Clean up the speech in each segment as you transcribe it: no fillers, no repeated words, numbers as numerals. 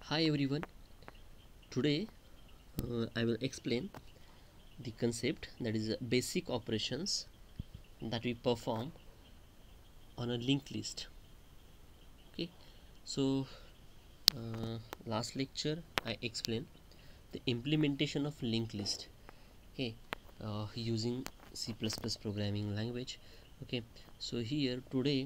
Hi everyone. Today I will explain the concept that is basic operations that we perform on a linked list. Okay, so last lecture I explained the implementation of linked list. Okay, using C++ programming language. Okay, so here today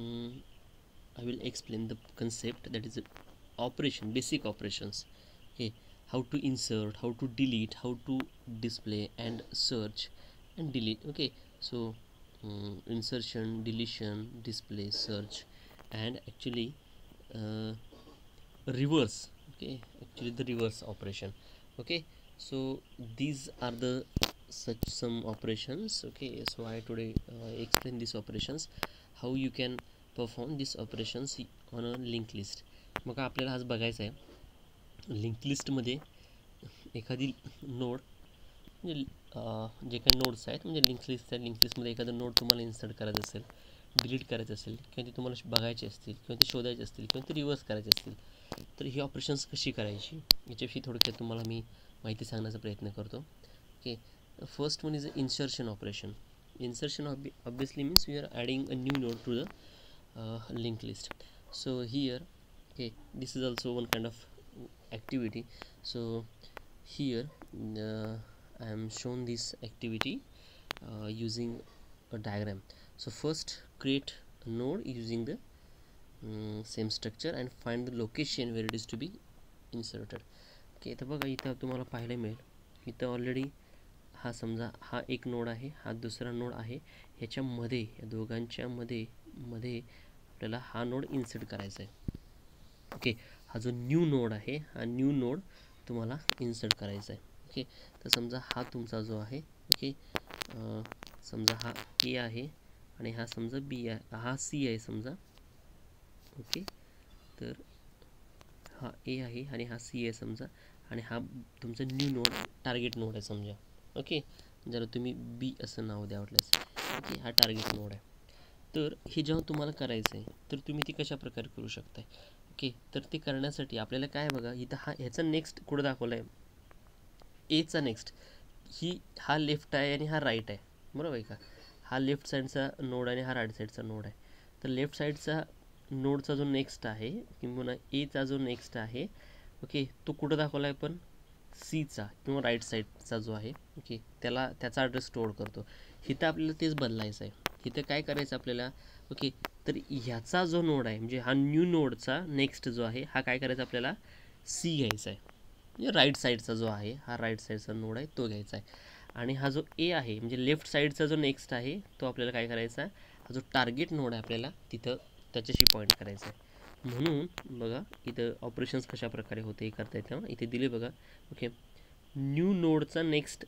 I will explain the concept that is basic operations. Okay, how to insert, how to delete, how to display and search and delete. Okay, so insertion, deletion, display, search, and actually uh, reverse. Okay, actually the reverse operation. Okay, so these are the such some operations. Okay, so I today explain these operations, how you can perform these operations on a linked list. मग आपल्याला आज बघायचं आहे link लिस्टमध्ये एखादी node म्हणजे जे काही नोड्स आहेत म्हणजे लिंक लिस्टमध्ये एखादं नोड तुम्हाला इन्सर्ट करायचं असेल, डिलीट करायचं असेल किंवा ते तुम्हाला बघायचे असतील किंवा ते शोधायचे असतील किंवा ते रिव्हर्स करायचे असतील तर ही ऑपरेशन्स कशी करायची याच्याविषयी थोडक्यात तुम्हाला मी माहिती सांगण्याचा प्रयत्न करतो. Okay, first one is insertion operation. Insertion obviously means we are adding a new node to the linked list. So here, okay, this is also one kind of activity. So here I am shown this activity using a diagram. So first create a node using the same structure and find the location where it is to be inserted. Okay, तर बघा इथं तुम्हाला पाहायला मिळेल इथं already हा समजा हा एक नोड आहे, हा दुसरा नोड आहे, ह्याच्यामध्ये या दोघांच्या मध्ये आपल्याला हा नोड इन्सर्ट करायचा आहे. ओके, हा जो न्यू नोड आहे हा न्यू नोड तुम्हाला इन्सर्ट करायचा आहे. ओके, तर समजा हा तुमचा जो आहे, ओके, समजा हा ए आहे आणि हा समजा बी आहे, हा सी आहे समजा. ओके, तर हा ए आहे आणि हा सी आहे समजा आणि हा तुमचा न्यू नोड टार्गेट नोड आहे समजा. ओके, जरा तुम्ही बी असं नाव द्या वाटल्यास. ओके, हा टार्गेट नोड आहे. तर हे जेव्हा तुम्हाला करायचं आहे तर तुम्ही ते कशा प्रकारे करू शकताय. ओके, तर ते करण्यासाठी आपल्याला काय बघा इथं ह्याचा नेक्स्ट कुठं दाखवला आहे, एचा नेक्स्ट हा लेफ्ट आहे आणि हा राईट आहे, बरोबर आहे का. हा लेफ्ट साईडचा नोड आणि हा राईट साईडचा नोड आहे. तर लेफ्ट साईडचा नोडचा जो नेक्स्ट आहे किंवा एचा जो नेक्स्ट आहे, ओके, तो कुठं दाखवला आहे पण सीचा किंवा राईट साईडचा जो आहे, ओके, त्याचा ॲड्रेस स्टोअर करतो. इथं आपल्याला तेच बदलायचं आहे. इथं काय करायचं आपल्याला, ओके, तर ह्याचा जो नोड आहे म्हणजे हा न्यू नोडचा नेक्स्ट जो आहे हा काय करायचा आपल्याला सी घ्यायचा आहे, म्हणजे राईट साईडचा जो आहे हा राईट साईडचा नोड आहे तो घ्यायचा आहे. आणि हा जो ए आहे म्हणजे लेफ्ट साईडचा जो नेक्स्ट आहे तो आपल्याला काय करायचा, हा जो टार्गेट नोड आहे आपल्याला तिथं त्याच्याशी पॉईंट करायचा आहे. म्हणून बघा इथं ऑपरेशन्स कशा प्रकारे होते करता येतं इथे दिले बघा. ओके, न्यू नोडचा नेक्स्ट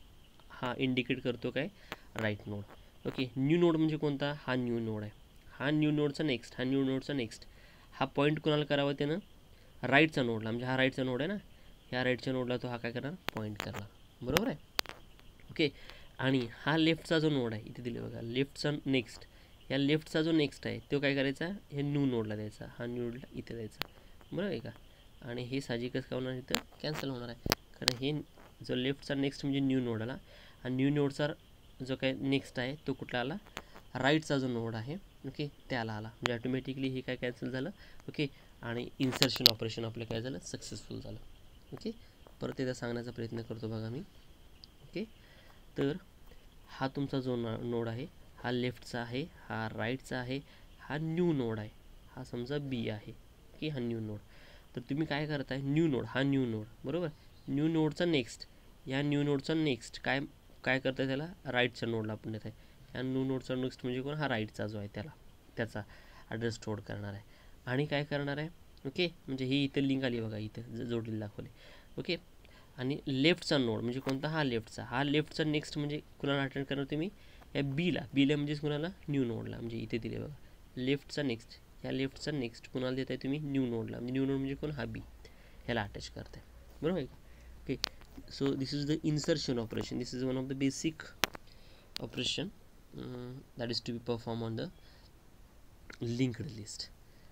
हा इंडिकेट करतो काय right node. Okay, new node म्हणजे कोणता, हा न्यू नोड आहे, हा न्यू नोडचा नेक्स्ट, हा न्यू नोडचा नेक्स्ट, हा पॉईंट कोणाला करावा त्यानं राईटचा नोडला, म्हणजे हा राईटचा नोड आहे ना, ह्या राईटच्या नोडला तो हा काय करणार पॉईंट करणार, बरोबर आहे. ओके, आणि हा लेफ्टचा जो नोड आहे इथे दिले बघा लेफ्टचा नेक्स्ट, या लेफ्टचा जो नेक्स्ट आहे तो काय करायचा हे न्यू नोडला द्यायचा, हा न्यू नोडला इथे द्यायचा, बरोबर आहे का. आणि हे साहजिकच का होणार इथं कॅन्सल होणार आहे कारण हे जो लेफ्टचा नेक्स्ट म्हणजे न्यू नोड आला, हा न्यू नोडचा जो काय नेक्स्ट आहे तो कुठला आला राईटचा जो नोड आहे, ओके, त्याला आला म्हणजे ऑटोमॅटिकली हे काय कॅन्सल झालं. ओके, आणि इन्सर्शन ऑपरेशन आपलं काय झालं सक्सेसफुल झालं. ओके, परत एकदा सांगण्याचा प्रयत्न करतो बघा मी. ओके, तर हा तुमचा जो नोड आहे हा लेफ्टचा आहे, हा राईटचा आहे, हा न्यू नोड आहे, हा समजा बी आहे की हा न्यू नोड. तर तुम्ही काय करताय न्यू नोड, हा न्यू नोड बरोबर, न्यू नोडचा नेक्स्ट, या न्यू नोडचा नेक्स्ट काय काय करताय त्याला राईटच्या नोडला आपण देत आहे. ह्या न्यू नोडचा नेक्स्ट म्हणजे कोण, हा राईटचा जो आहे त्याचा ॲड्रेस स्टोअर करणार आहे आणि काय करणार आहे. ओके, म्हणजे ही इथं लिंक आली बघा इथं जोडलेली दाखवले. ओके, आणि लेफ्टचा नोड म्हणजे कोणता, हा लेफ्टचा नेक्स्ट म्हणजे कुणाला अटेंड करणार तुम्ही या बीला म्हणजेच कुणाला न्यू नोडला, म्हणजे इथे दिले बघा लेफ्टचा नेक्स्ट, या लेफ्टचा नेक्स्ट कुणाला देताय तुम्ही न्यू नोडला, म्हणजे न्यू नोड म्हणजे कोण हा बी, ह्याला अटॅच करताय, बरोबर आहे का. Okay, so this is the insertion operation. This is one of the basic operation that is to be performed on the linked list.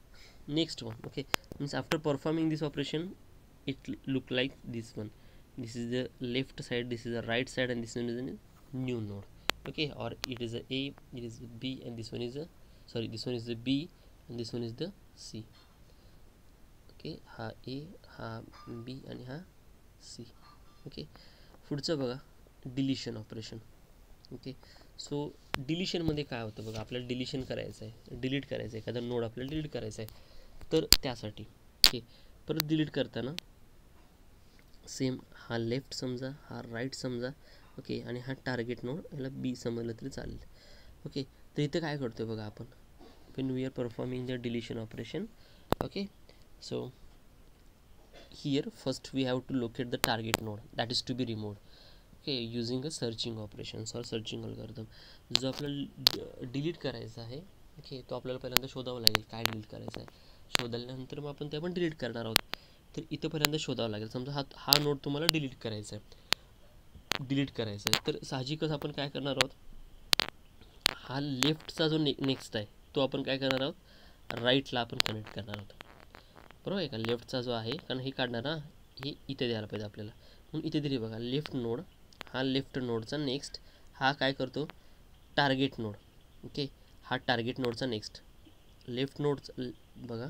next one. Okay, means after performing this operation it look like this one. This is the left side, this is the right side, and this one is a new node. Okay, or it is a it is a B, and this one is a this one is the B and this one is the C. Okay, हा A, हा B आणि हा C. Okay, पुढचं बघा deletion operation. Okay, so डिलिशनमध्ये काय होतं बघा, आपल्याला डिलिशन करायचं आहे, डिलीट करायचं आहे, एखादा नोड आपल्याला डिलीट करायचा आहे. तर त्यासाठी ओके परत डिलीट करताना सेम हा लेफ्ट समजा, हा राईट समजा. ओके, आणि हा टार्गेट नोड, याला बी समजलं तरी चालेल. ओके, तर इथं काय करतो बघा आपण, when we are performing the deletion operation. Okay, so here first we have to locate the target node that is to be removed. Okay, using a searching operations or searching algorithm. जो आपल्याला delete करायचा आहे, okay, तो आपल्याला पहिल्यांदा शोधावं लागेल काय डिलीट करायचं आहे. शोधल्यानंतर मग आपण ते पण डिलीट करणार आहोत. तर इथं पहिल्यांदा शोधावं लागेल. समजा हा नोड तुम्हाला डिलीट करायचा आहे, तर साहजिकच आपण काय करणार आहोत, हा लेफ्टचा जो नेक्स्ट आहे तो आपण काय करणार आहोत, राईटला आपण कनेक्ट करणार आहोत. बरोबर आहे का, लेफ्टचा जो आहे, कारण हे काढणार ना, हे इथे द्यायला पाहिजे आपल्याला. म्हणून इथे दिली बघा लेफ्ट नोड, हा लेफ्ट नोडचा नेक्स्ट, हा काय करतो टार्गेट नोड. ओके, हा टार्गेट नोडचा नेक्स्ट, लेफ्ट नोडचा बघा,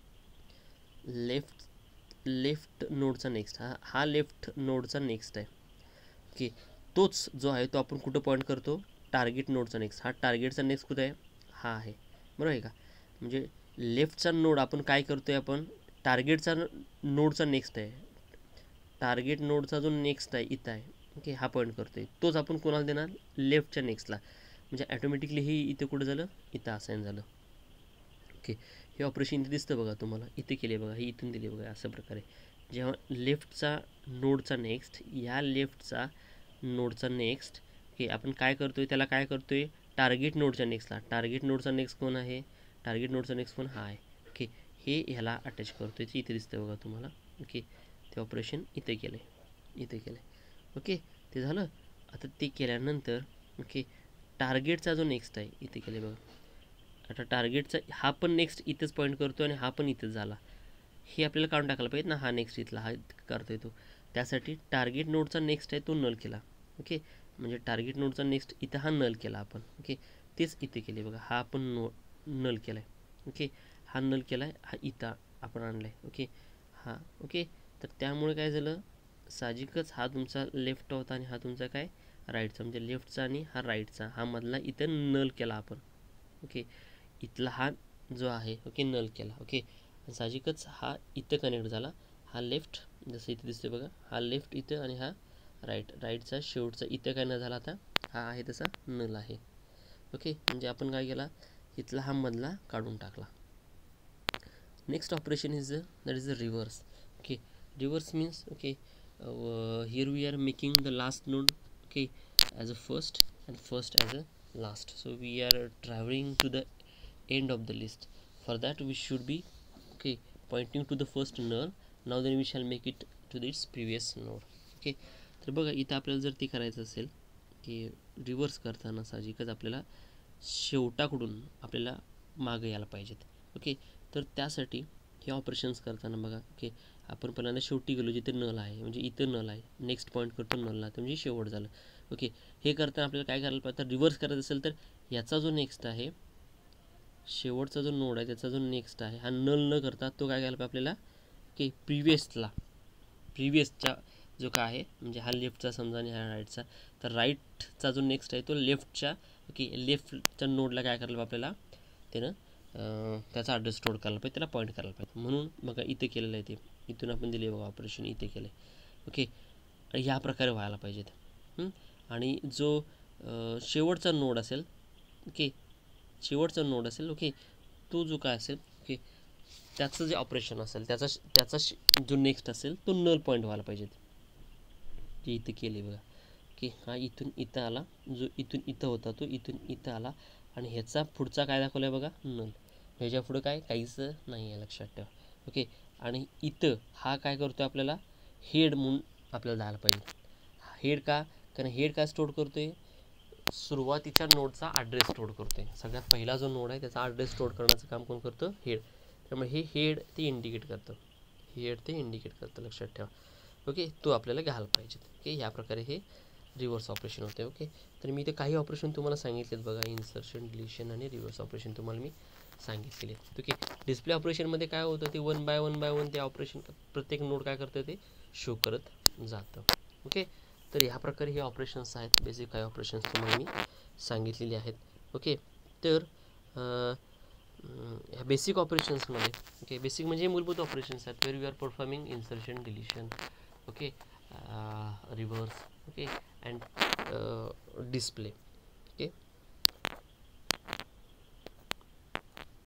लेफ्ट नोडचा नेक्स्ट, हा लेफ्ट नोडचा नेक्स्ट आहे. ओके, तोच जो आहे तो आपण कुठं पॉईंट करतो, टार्गेट नोडचा नेक्स्ट. हा टार्गेटचा नेक्स्ट कुठं आहे, हा आहे. बरोबर आहे का, म्हणजे लेफ्टचा नोड आपण काय करतोय, आपण टार्गेटचा नोडचा नेक्स्ट आहे, टार्गेट नोडचा जो नेक्स्ट आहे इथं आहे. ओके, हा पॉईंट करतोय, तोच आपण कोणाला देणार, लेफ्टच्या नेक्स्टला. म्हणजे ॲटोमॅटिकली हे इथे कुठं झालं, इथं असाइन झालं. ओके, हे ऑपरेशन इथे दिसतं बघा तुम्हाला, इथे केले बघा, हे इथून दिले बघा. अशा प्रकारे जेव्हा लेफ्टचा नोडचा नेक्स्ट, या लेफ्टचा नोडचा नेक्स्ट, ओके, आपण काय करतोय, त्याला काय करतोय, टार्गेट नोडच्या नेक्स्टला. टार्गेट नोडचा नेक्स्ट कोण आहे, टार्गेट नोडचा नेक्स्ट कोण, हा आहे. ओके, हे ह्याला अटॅच करतोय, ते इथे दिसतं बघा तुम्हाला. ओके, ते ऑपरेशन इथे केलं आहे. ओके, ते झालं. आता ते केल्यानंतर ओके, टार्गेटचा जो नेक्स्ट आहे इथे केले बघा. आता टार्गेटचा हा पण नेक्स्ट इथेच पॉईंट करतो आणि हा पण इथेच झाला, हे आपल्याला काढून टाकायला पाहिजे ना. हा नेक्स्ट इथला हा करतोय तो, त्यासाठी टार्गेट नोडचा नेक्स्ट आहे तो नल केला. ओके, म्हणजे टार्गेट नोडचा नेक्स्ट इथं हा नल केला आपण. ओके, तेच इथे केले बघा, हा आपण नल केला आहे. ओके, हा नल केला आहे, हा इथं आपण आणला आहे. ओके, हा ओके, तर त्यामुळे काय झालं, साहजिकच हा तुमचा लेफ्ट होता आणि हा तुमचा काय राईटचा, म्हणजे लेफ्टचा आणि हा राईटचा, हा मधला इथं नल केला आपण. ओके, इथला हा जो आहे ओके नल केला. ओके, साहजिकच हा इथं कनेक्ट झाला, हा लेफ्ट जसं इथे दिसते बघा, हा लेफ्ट इथं आणि हा राईटचा शेवटचा इथं काय न झाला, आता हा आहे तसा नल आहे. ओके, म्हणजे आपण काय केला, इथला हा मधला काढून टाकला. Next operation is that is the reverse. Okay, reverse means okay, here we are making the last node okay as a first and first as a last. So we are traveling to the end of the list. For that we should be okay pointing to the first null. Now then we shall make it to its previous node. Okay, तर बघा इथं आपल्याला जर ते करायचं असेल की reverse करताना साहजिकच आपल्याला शेवटाकडून आपल्याला मागे यायला पाहिजेत. ओके, तर त्यासाठी हे ऑपरेशन्स करताना बघा, ओके, आपण पहिल्यांदा शेवटी गेलो जिथे नल आहे, म्हणजे इथं नल आहे, नेक्स्ट पॉईंट करतो नलला, तर म्हणजे शेवट झालं. ओके, हे करताना आपल्याला काय करायला पाहिजे, रिव्हर्स करायचं असेल तर याचा जो नेक्स्ट आहे, शेवटचा जो नोड आहे त्याचा जो नेक्स्ट आहे, हा नल न करता तो काय करायला पाहिजे आपल्याला, की प्रिव्हियसच्या जो काय आहे, म्हणजे हा लेफ्टचा समजा आणि हा राईटचा, तर राईटचा जो नेक्स्ट आहे तो लेफ्टच्या ओके लेफ्टच्या नोडला काय करायला आपल्याला, त्यानं त्याचा ॲड्रेस स्टोअर करायला पाहिजे, त्याला पॉईंट करायला पाहिजे. म्हणून बघा इथे केलेलं आहे ते, इथून आपण दिले बघा ऑपरेशन इथे केलं आहे. ओके, ह्या प्रकारे व्हायला पाहिजेत. आणि जो शेवटचा नोड असेल, ओके, शेवटचा नोड असेल, ओके, तो जो काय असेल, ओके, त्याचं जे ऑपरेशन असेल त्याचा जो नेक्स्ट असेल तो नल पॉईंट व्हायला पाहिजेत. ते इथे केले बघा. ओके, हा इथून इथं आला, जो इथून इथं होता तो इथून इथं आला, आणि ह्याचा पुढचा काय दाखवला आहे बघा, नल. ह्याच्या पुढं काय काहीच नाही आहे, लक्षात ठेवा. ओके, आणि इथं हा काय करतो आहे, आपल्याला हेड म्हणून आपल्याला द्यायला पाहिजे. हेड का, कारण हेड काय स्टोअर करतो आहे, सुरुवातीच्या नोडचा ॲड्रेस स्टोअर करतो आहे. सगळ्यात पहिला जो नोड आहे त्याचा ॲड्रेस स्टोअर करण्याचं काम कोण करतं, हेड. त्यामुळे हे हेड ते इंडिकेट करतं, हेड ते इंडिकेट करतं, लक्षात ठेवा. ओके, तो आपल्याला घ्यायला पाहिजे. ओके, ह्या प्रकारे हे रिव्हर्स ऑपरेशन होते. ओके, तर मी इथे काही ऑपरेशन तुम्हाला सांगितलेत बघा, इन्सर्शन, डिलिशन आणि रिव्हर्स ऑपरेशन तुम्हाला मी सांगितलेले. ओके, डिस्प्ले ऑपरेशनमध्ये काय होतं, ते वन बाय वन ते ऑपरेशन प्रत्येक नोड काय करतं ते शो करत जातं. ओके, तर ह्या प्रकारे हे ऑपरेशन्स आहेत, बेसिक काही ऑपरेशन्स तुम्हाला मी सांगितलेले आहेत. ओके, तर ह्या बेसिक ऑपरेशन्समध्ये, ओके, बेसिक म्हणजे मूलभूत ऑपरेशन्स आहेत, where you are performing insertion, deletion, okay, reverse, okay, and display.